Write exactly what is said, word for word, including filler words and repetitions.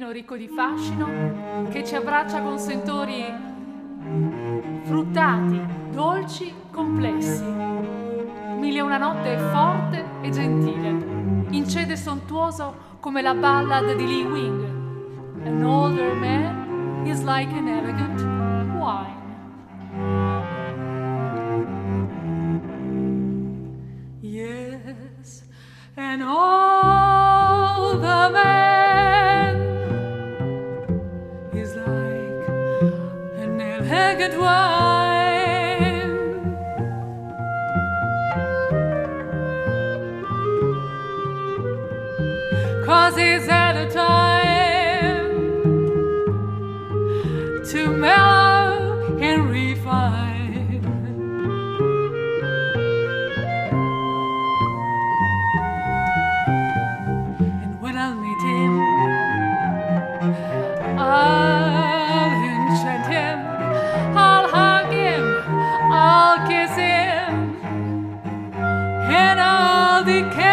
vino ricco di fascino che ci abbraccia con sentori fruttati, dolci, complessi. Mille e una notte è forte e gentile, incede sontuoso come la ballad di Lee Wing. An older man is like an elegant wine. Yes, an older man is like an elegant wine. 'Cause he's at a time to mellow and refine. And when I'll meet him, I'll enchant him, I'll hug him, I'll kiss him, and I'll decay.